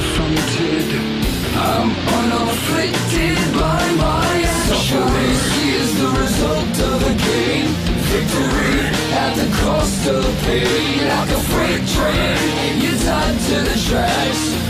confronted. I'm unafflicted by my actions. Suffering is the result of a game. Victory at the cost of pain. Like a freight train, you're tied to the tracks.